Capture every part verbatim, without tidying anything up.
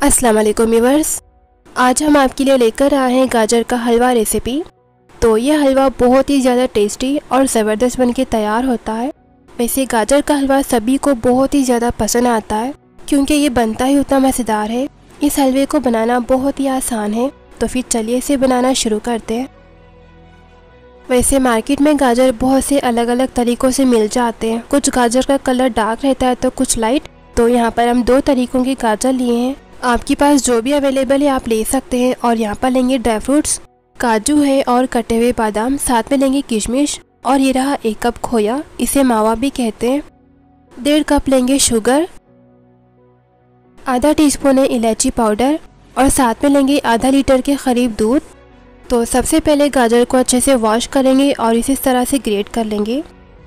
अस्सलाम वालेकुम व्यूअर्स, आज हम आपके लिए लेकर आए हैं गाजर का हलवा रेसिपी। तो ये हलवा बहुत ही ज़्यादा टेस्टी और ज़बरदस्त बनके तैयार होता है। वैसे गाजर का हलवा सभी को बहुत ही ज़्यादा पसंद आता है क्योंकि ये बनता ही उतना मज़ेदार है। इस हलवे को बनाना बहुत ही आसान है, तो फिर चलिए इसे बनाना शुरू करते हैं। वैसे मार्केट में गाजर बहुत से अलग अलग तरीक़ों से मिल जाते हैं। कुछ गाजर का कलर डार्क रहता है तो कुछ लाइट। तो यहाँ पर हम दो तरीक़ों के गाजर लिए हैं। आपके पास जो भी अवेलेबल है आप ले सकते हैं। और यहाँ पर लेंगे ड्राई फ्रूट्स, काजू है और कटे हुए बादाम, साथ में लेंगे किशमिश और ये रहा एक कप खोया, इसे मावा भी कहते हैं। डेढ़ कप लेंगे शुगर, आधा टीस्पून है इलायची पाउडर और साथ में लेंगे आधा लीटर के करीब दूध। तो सबसे पहले गाजर को अच्छे से वॉश करेंगे और इस तरह से ग्रेट कर लेंगे।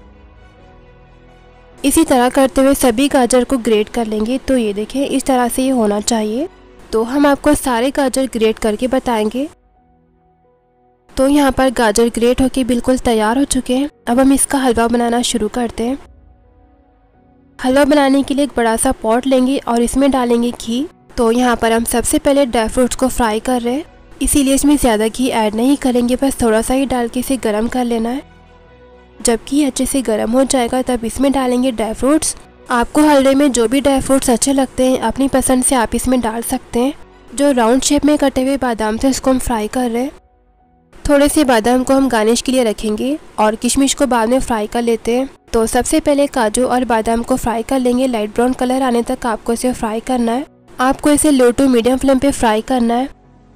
इसी तरह करते हुए सभी गाजर को ग्रेट कर लेंगे। तो ये देखें, इस तरह से ये होना चाहिए। तो हम आपको सारे गाजर ग्रेट करके बताएंगे। तो यहाँ पर गाजर ग्रेट होके बिल्कुल तैयार हो चुके हैं। अब हम इसका हलवा बनाना शुरू करते हैं। हलवा बनाने के लिए एक बड़ा सा पॉट लेंगे और इसमें डालेंगे घी। तो यहाँ पर हम सबसे पहले ड्राई फ्रूट्स को फ्राई कर रहे हैं, इसीलिए इसमें ज़्यादा घी ऐड नहीं करेंगे, बस थोड़ा सा ही डाल के इसे गर्म कर लेना है। जब घी अच्छे से गर्म हो जाएगा तब इसमें डालेंगे ड्राई फ्रूट्स। आपको हलवे में जो भी ड्राई फ्रूट्स अच्छे लगते हैं अपनी पसंद से आप इसमें डाल सकते हैं। जो राउंड शेप में कटे हुए बादाम थे उसको हम फ्राई कर रहे हैं। थोड़े से बादाम को हम गार्निश के लिए रखेंगे और किशमिश को बाद में फ्राई कर लेते हैं। तो सबसे पहले काजू और बादाम को फ्राई कर लेंगे। लाइट ब्राउन कलर आने तक आपको इसे फ्राई करना है। आपको इसे लो टू मीडियम फ्लेम पे फ्राई करना है।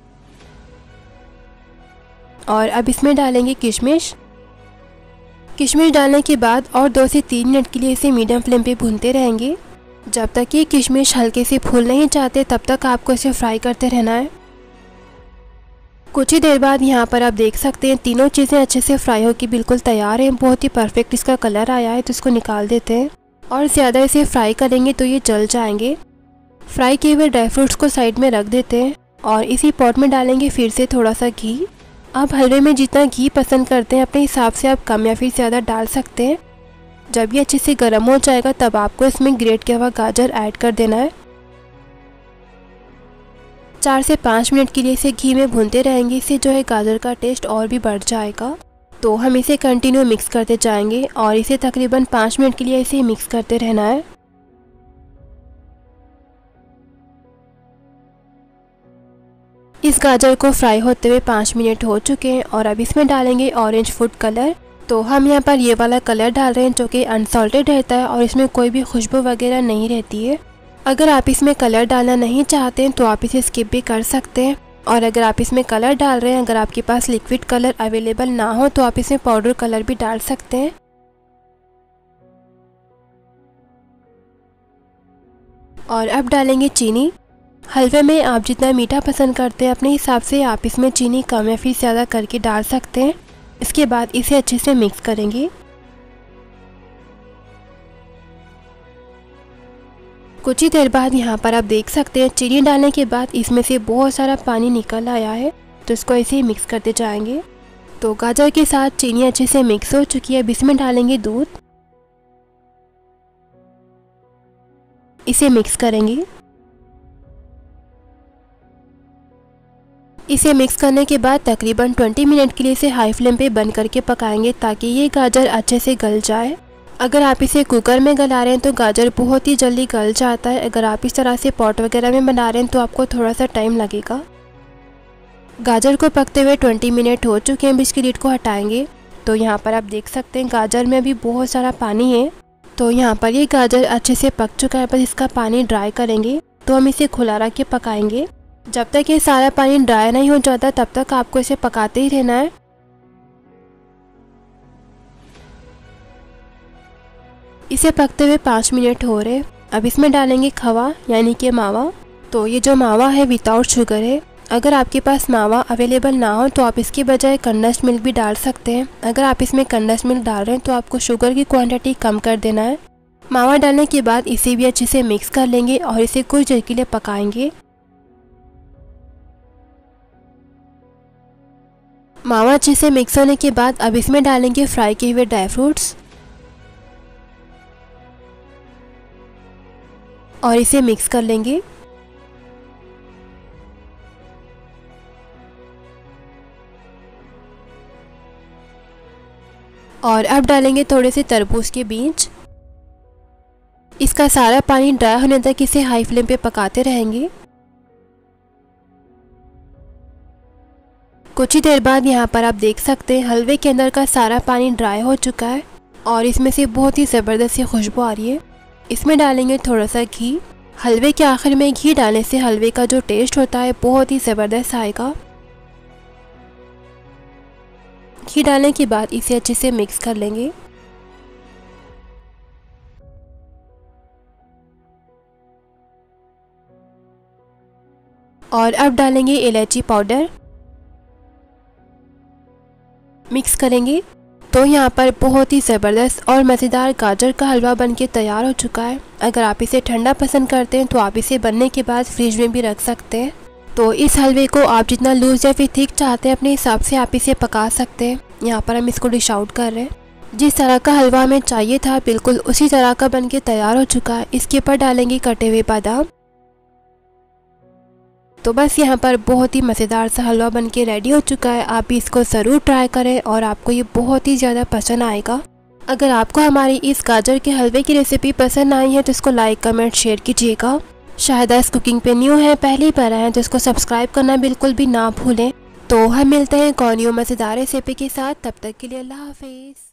और अब इसमें डालेंगे किशमिश। किशमिश डालने के बाद और दो से तीन मिनट के लिए इसे मीडियम फ्लेम पे भूनते रहेंगे। जब तक ये किशमिश हल्के से फूल नहीं जाते तब तक आपको इसे फ्राई करते रहना है। कुछ ही देर बाद यहाँ पर आप देख सकते हैं तीनों चीज़ें अच्छे से फ्राई होकर बिल्कुल तैयार हैं। बहुत ही परफेक्ट इसका कलर आया है। तो इसको निकाल देते हैं और ज़्यादा इसे फ्राई करेंगे तो ये जल जाएंगे। फ्राई किए हुए ड्राई फ्रूट्स को साइड में रख देते हैं और इसी पॉट में डालेंगे फिर से थोड़ा सा घी। आप हलवे में जितना घी पसंद करते हैं अपने हिसाब से आप कम या फिर ज़्यादा डाल सकते हैं। जब ये अच्छे से गर्म हो जाएगा तब आपको इसमें ग्रेट किया हुआ गाजर ऐड कर देना है। चार से पाँच मिनट के लिए इसे घी में भूनते रहेंगे। इससे जो है गाजर का टेस्ट और भी बढ़ जाएगा। तो हम इसे कंटिन्यू मिक्स करते जाएंगे और इसे तकरीबन पाँच मिनट के लिए इसे मिक्स करते रहना है। इस गाजर को फ्राई होते हुए पाँच मिनट हो चुके हैं और अब इसमें डालेंगे ऑरेंज फूड कलर। तो हम यहाँ पर ये वाला कलर डाल रहे हैं जो कि अनसॉल्टेड रहता है और इसमें कोई भी खुशबू वगैरह नहीं रहती है। अगर आप इसमें कलर डालना नहीं चाहते हैं तो आप इसे स्किप भी कर सकते हैं। और अगर आप इसमें कलर डाल रहे हैं, अगर आपके पास लिक्विड कलर अवेलेबल ना हो तो आप इसमें पाउडर कलर भी डाल सकते हैं। और अब डालेंगे चीनी। हलवे में आप जितना मीठा पसंद करते हैं अपने हिसाब से आप इसमें चीनी कम या फिर ज़्यादा करके डाल सकते हैं। इसके बाद इसे अच्छे से मिक्स करेंगे। कुछ ही देर बाद यहाँ पर आप देख सकते हैं चीनी डालने के बाद इसमें से बहुत सारा पानी निकल आया है। तो इसको ऐसे ही मिक्स करते जाएंगे। तो गाजर के साथ चीनी अच्छे से मिक्स हो चुकी है। अब इसमें डालेंगे दूध, इसे मिक्स करेंगे। इसे मिक्स करने के बाद तकरीबन बीस मिनट के लिए इसे हाई फ्लेम पे बंद करके पकाएंगे ताकि ये गाजर अच्छे से गल जाए। अगर आप इसे कुकर में गला रहे हैं तो गाजर बहुत ही जल्दी गल जाता है। अगर आप इस तरह से पॉट वगैरह में बना रहे हैं तो आपको थोड़ा सा टाइम लगेगा। गाजर को पकते हुए बीस मिनट हो चुके हैं। अब इसकी लीड को हटाएंगे। तो यहाँ पर आप देख सकते हैं गाजर में अभी बहुत सारा पानी है। तो यहाँ पर ये गाजर अच्छे से पक चुका है, बस इसका पानी ड्राई करेंगे। तो हम इसे खुला रख के पकाएंगे। जब तक ये सारा पानी ड्राई नहीं हो जाता तब तक आपको इसे पकाते ही रहना है। इसे पकते हुए पाँच मिनट हो रहे। अब इसमें डालेंगे खवा यानी कि मावा। तो ये जो मावा है विदाउट शुगर है। अगर आपके पास मावा अवेलेबल ना हो तो आप इसके बजाय कंडेंस्ड मिल्क भी डाल सकते हैं। अगर आप इसमें कंडेंस्ड मिल्क डाल रहे हैं तो आपको शुगर की क्वांटिटी कम कर देना है। मावा डालने के बाद इसे भी अच्छे से मिक्स कर लेंगे और इसे कुछ देर के लिए पकाएंगे। मावा अच्छे से मिक्स होने के बाद अब इसमें डालेंगे फ्राई किए हुए ड्राई फ्रूट्स और इसे मिक्स कर लेंगे। और अब डालेंगे थोड़े से तरबूज के बीज। इसका सारा पानी ड्राई होने तक इसे हाई फ्लेम पे पकाते रहेंगे। कुछ ही देर बाद यहाँ पर आप देख सकते हैं हलवे के अंदर का सारा पानी ड्राई हो चुका है और इसमें से बहुत ही ज़बरदस्त सी खुशबू आ रही है। इसमें डालेंगे थोड़ा सा घी। हलवे के आखिर में घी डालने से हलवे का जो टेस्ट होता है बहुत ही ज़बरदस्त आएगा। घी डालने के बाद इसे अच्छे से मिक्स कर लेंगे। और अब डालेंगे इलायची पाउडर, मिक्स करेंगे। तो यहाँ पर बहुत ही ज़बरदस्त और मज़ेदार गाजर का हलवा बनके तैयार हो चुका है। अगर आप इसे ठंडा पसंद करते हैं तो आप इसे बनने के बाद फ्रिज में भी रख सकते हैं। तो इस हलवे को आप जितना लूज़ या फिर थिक चाहते हैं अपने हिसाब से आप इसे पका सकते हैं। यहाँ पर हम इसको डिश आउट कर रहे हैं। जिस तरह का हलवा हमें चाहिए था बिल्कुल उसी तरह का बनके तैयार हो चुका है। इसके ऊपर डालेंगे कटे हुए बादाम। तो बस यहाँ पर बहुत ही मज़ेदार सा हलवा बनके रेडी हो चुका है। आप भी इसको ज़रूर ट्राई करें और आपको ये बहुत ही ज़्यादा पसंद आएगा। अगर आपको हमारी इस गाजर के हलवे की रेसिपी पसंद आई है तो इसको लाइक कमेंट शेयर कीजिएगा। शायद इस कुकिंग पे न्यू है, पहली बार आए हैं, तो इसको सब्सक्राइब करना बिल्कुल भी ना भूलें। तो हम मिलते हैं कौन न्यू मज़ेदार रेसिपी के साथ। तब तक के लिए अल्लाह हाफिज़।